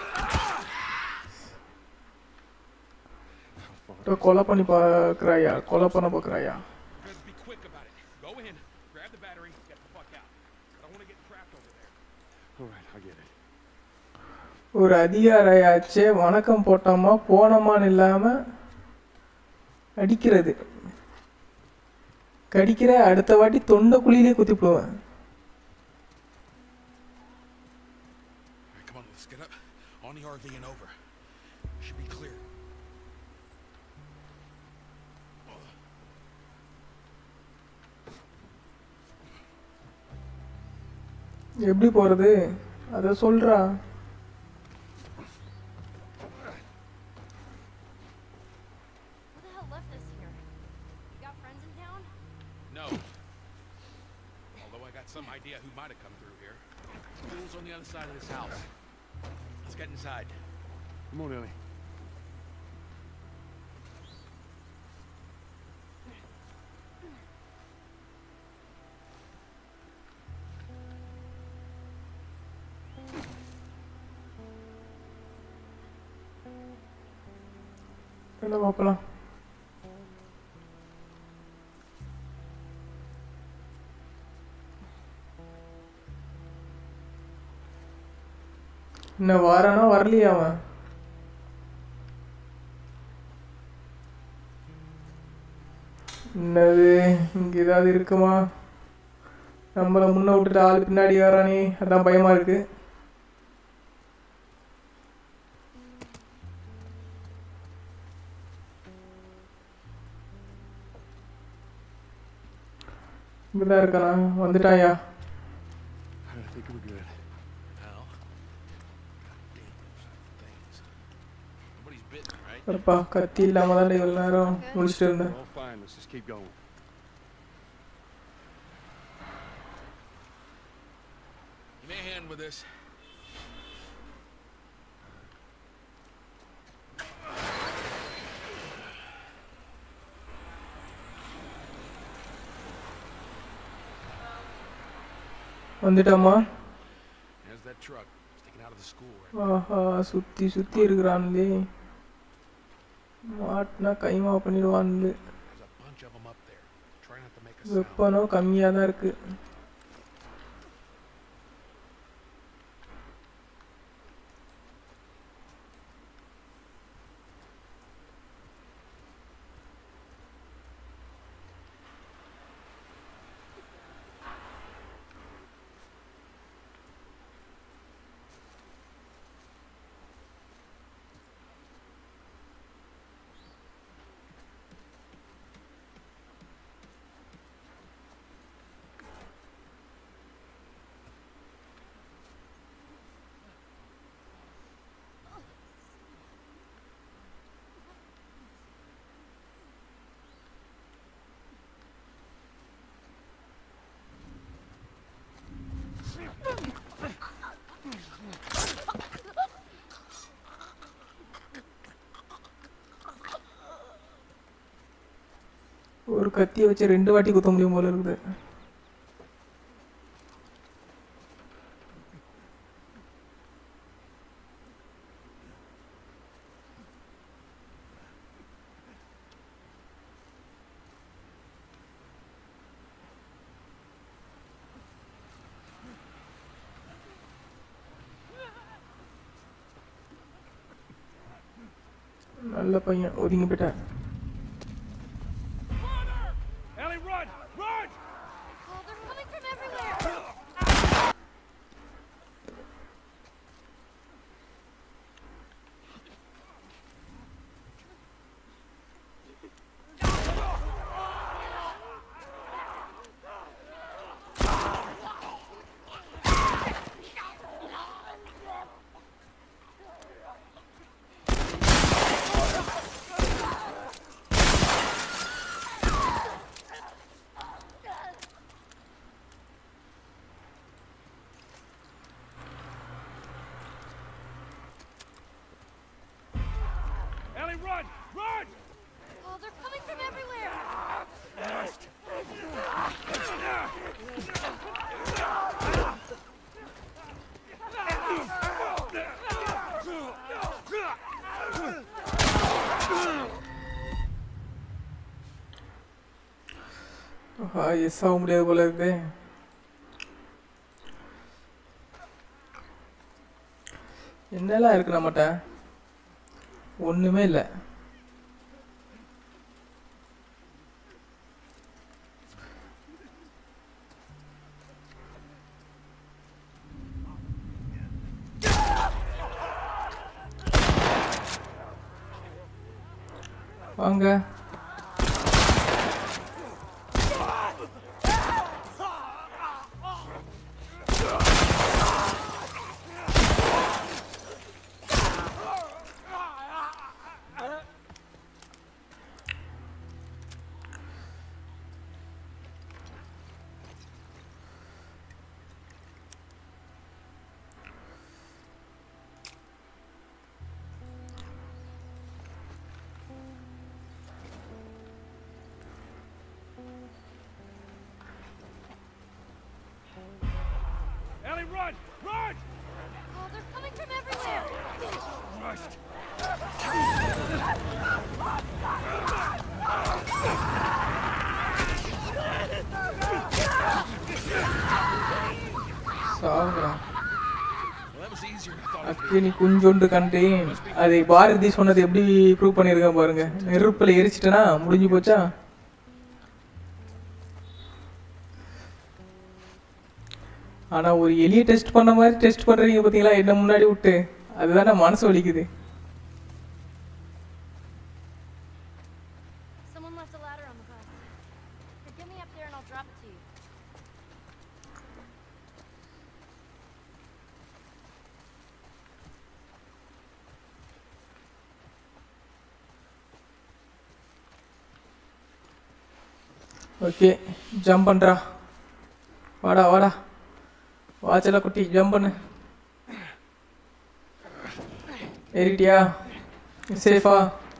கொலை பண்ணி பார்க்குறாயா கொலை பண்ண பார்க்குறாயா You guys be quick about it. Go in, grab the battery, get the fuck out. I don't want to get trapped over there. All right, I get it. ஒரு அதிகாரையாச்சே வணக்கம் போட்டோமா போனோமான்னு இல்லாம அடிக்கிறது கடிக்கிற அடுத்த வாட்டி தொண்டை குழியிலே குத்தி போடுவேன் All right, come on, let's get up. On the RV and over. Should be clear. எப்படி போறது அத சொல்றா. Who the hell left this here? You got friends in town? No. Although I got some idea who might have come through here. School's on the other side of this house. Let's get inside. Come on, Ellie. என்ன பார்க்கலாம். என்ன வாரானா வரலையா அவன்? என்னது இங்க ஏதாவது இருக்குமா? நம்மள முன்ன விட்டுட்டு ஆள் பின்னாடி வரானே, அதான் பயமா இருக்கு. இங்கதான் இருக்கானா? வந்துட்டாயா? I think we're good. Hell. Goddamn those things. Nobody's bitten, right? அப்பா கத்தி இல்லாம தான் இவ்வளவு நேரம் முடிச்சுட்டு இருந்தேன். We're all fine. Let's just keep going. Give me a hand with this. வந்துட்டோமா? There's that truck sticking out of the school right ஆஹா சுத்தி சுத்தி இருக்கிறான்லே. மாட்டினா கைமா பண்ணிடுவான்ல. There's a bunch of them up there. Try not to make a sound. வெப்பனோ கம்மியா தான் இருக்கு. ஒரு கத்தியை வச்சு 2 வாட்டி குத்த முடியும் போல இருக்குது. நல்ல பையன் ஒதுங்கி போயிட்டான். Ellie, run! Run! Oh, they're coming from everywhere! Ellie, run! Run! Oh, they're coming from everywhere! எஸ் ஆக முடியாது போல இருக்குது. என்னெல்லாம் இருக்கு நம்மகிட்ட? ஒண்ணுமே இல்லை. வாங்க. Run! Oh, they're coming from everywhere. Christ. சாகுறான். Well, that was easier than I thought it would அக்கினி குஞ்சொன்று கண்டேன். அதை பாரதி சொன்னது எப்படி ப்ரூவ் பண்ணியிருக்கேன் பாருங்க. நெருப்புல எரிச்சிட்டனா முடிஞ்சு போச்சா? ஆனா ஒரு எலியை டெஸ்ட் பண்ண மாதிரி டெஸ்ட் பண்றீங்க பாத்தீங்களா, என்ன முன்னாடி விட்டு. அதுதானே மனசு வலிக்குது. Someone left a ladder on the bus. Here, get me up there and I'll drop it to you. Okay, jump பண்றா. வாடா வாடா, வாச்சல குட்டி, ஜம்ப் பண்ணு. ஏறிட்டியா? சேஃபா?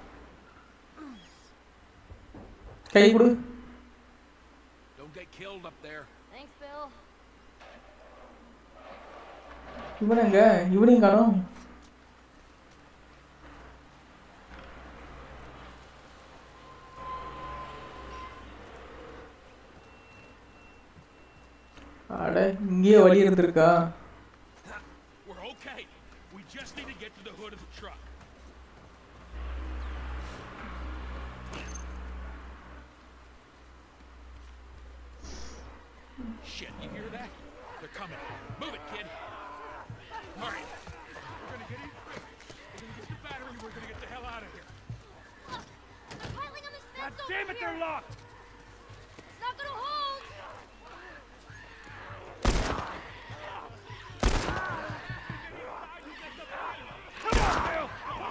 கை கொடு. Don't get killed up there. Thanks, Bill. இவனங்க, இவனையும் காணோம். அட, இங்கேயே வழி இருந்திருக்கா? We're okay. We just need to get to the hood of the truck. Shit, you hear that? They're coming. Move it, kid. All right. We're gonna get in. We're gonna get the battery. We're gonna get the hell out of here. They're piling on this fence God over damn it, here. they're locked! It's not gonna hold. Come on, Bill!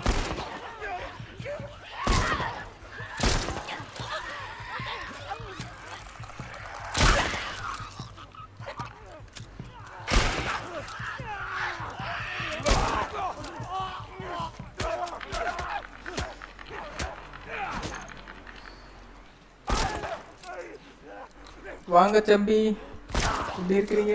வாங்க தம்பி, எப்படி இருக்கிறீங்க?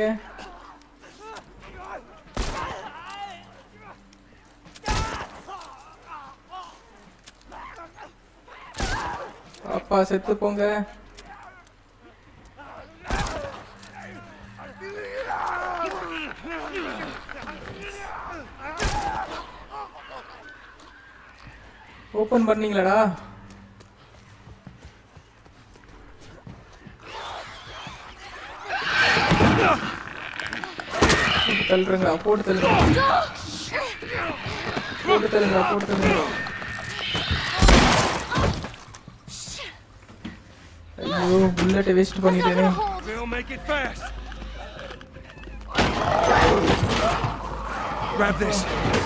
அப்பா செத்து போங்க. Open பண்ணீங்களாடா? தள்ளுறா, போட்டு தள்ளுங்க, போட்டு தள்ளுங்க, போட்டு தள்ளுங்க. ஐயோ, புல்லட்டை வேஸ்ட் It's not பண்ணிட்டேனே. gonna hold. Bill, make it fast! Grab this.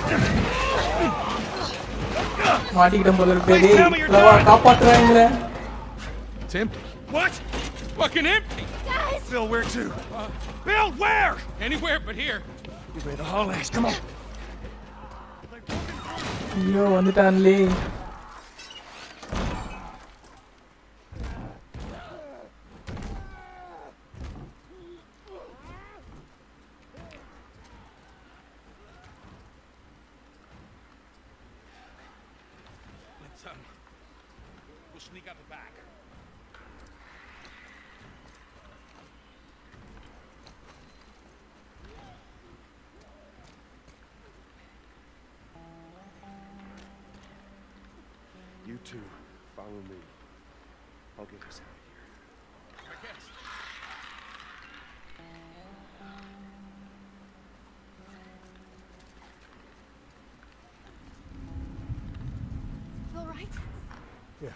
மாட்டிக்கிட்டேன் போல இருக்கு. லவா காப்பாத்துறாங்களே. It's empty. What? Fucking empty! Guys! Bill, where to? Bill, where? Anywhere but here. You better haul ass. Come on. ஐயோ, வந்துட்டான்லே. We'll sneak out the back. You two, follow me. I'll get us out of here. I guess. You all right? Yeah.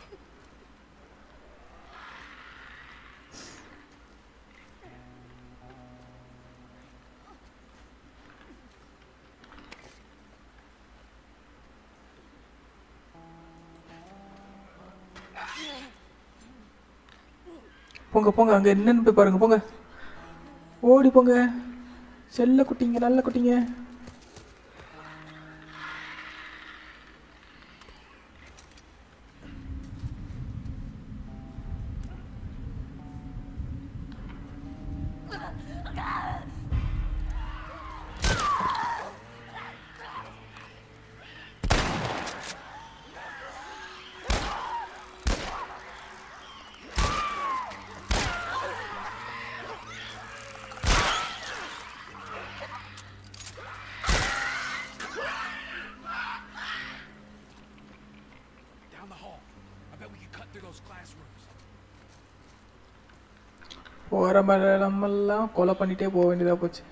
போங்க போங்க, அங்க என்னன்னு போய் பாருங்க, போங்க, ஓடி போங்க. செல்ல குட்டிங்க, நல்ல குட்டிங்க. bet we can cut through those classrooms. போகிற மாதிரி நம்மெல்லாம் கொலை பண்ணிகிட்டே போக வேண்டியதாக போச்சு.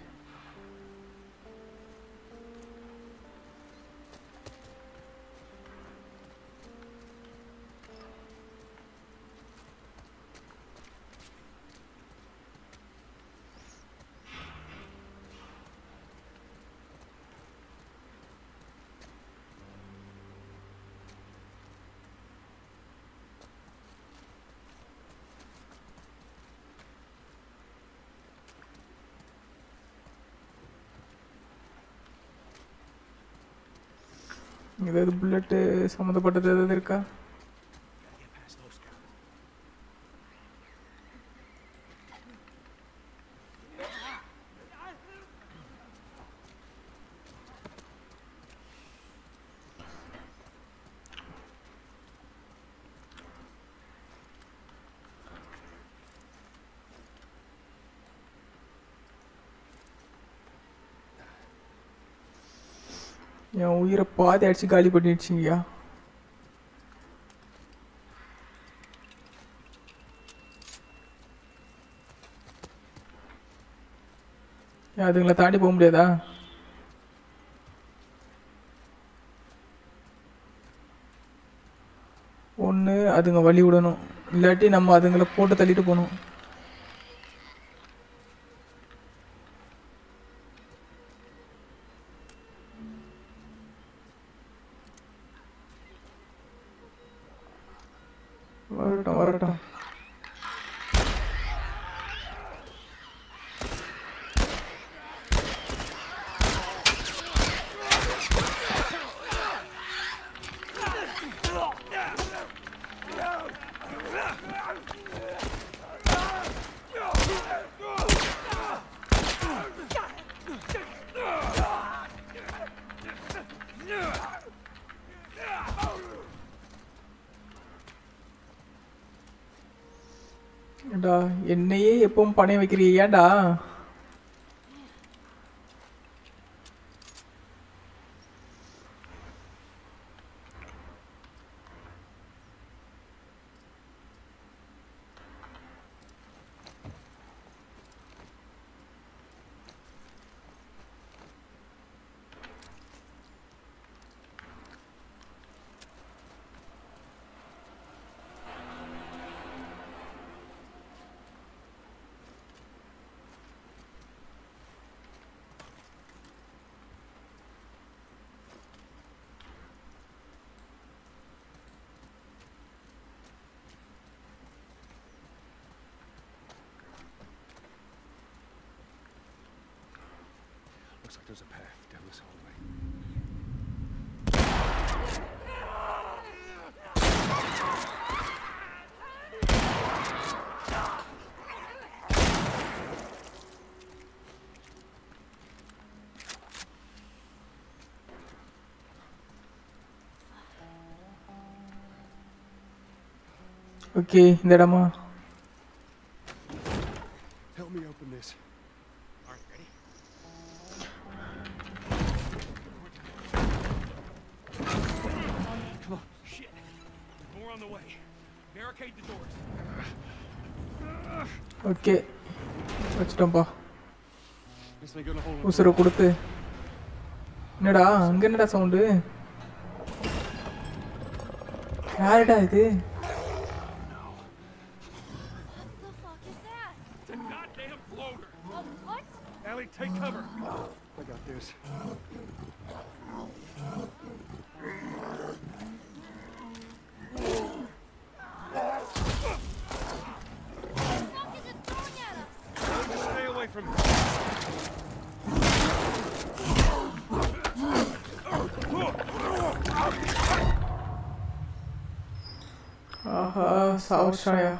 ஏதாவது புல்லட்டு சம்மந்தப்பட்டது ஏதாவது இருக்கா? என் உயிரை பாதி அடிச்சு காலி பண்ணிடுச்சிங்கய்யா. அதுங்களை தாண்டி போக முடியாதா? ஒன்று அதுங்க வழி விடணும், இல்லாட்டி நம்ம அதுங்களை போட்டு தள்ளிட்டு போகணும். வரட்டும் வரட்டும். ஏண்டா என்னையே எப்பவும் பணைய வைக்கிறீங்க ஏன்டா? Looks like there's a path down this hallway. Okay, இந்த இடமா? Help me open this. All right, ready? Come on. Shit. More on the way. Barricade the doors. Okay வச்சிட்டோம்ப்பா. This ain't gonna hold up. உசுரை கொடுத்து. என்னடா அங்கே என்னடா sound? யாருடா இது? What the fuck is that? It's a goddamn floater. A what? Ellie, take cover. I got this. What the fuck is it throwing at us? Stay away from me. ஆஹா சாவுஷாயா.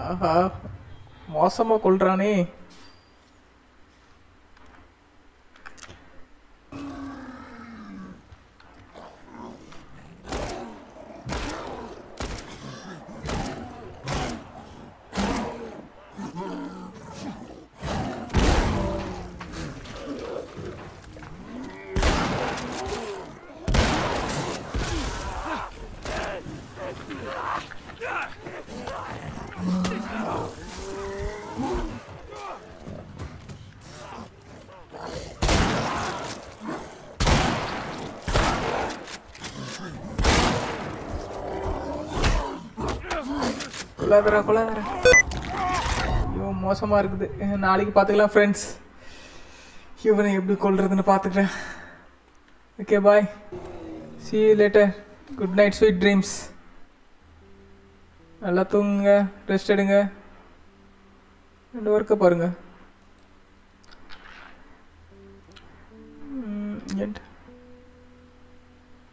ஆஹா மோசமா கொல்றானே. கொள்ளாதரா. ஐயோ மோசமாக இருக்குது. நாளைக்கு பார்த்துக்கலாம் ஃப்ரெண்ட்ஸ். இவனை எப்படி கொல்றதுன்னு பார்த்துக்கிறேன். Okay bye. see you later. Good night, sweet dreams. நல்லா தூங்குங்க, ரெஸ்ட் எடுங்க, 2 ஒர்க்கை பாருங்க.